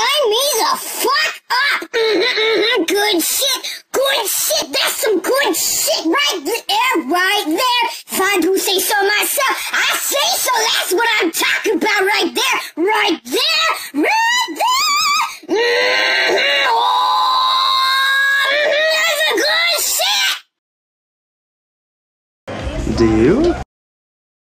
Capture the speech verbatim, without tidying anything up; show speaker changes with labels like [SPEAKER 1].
[SPEAKER 1] sign me the fuck up. Mm-hmm, good shit, good shit. That's some good shit right there, right there. If I do say so myself, I say so. That's what I'm talking about right there, right there, right there. Mm-hmm. Oh, mm-hmm, that's a good shit.
[SPEAKER 2] Do you?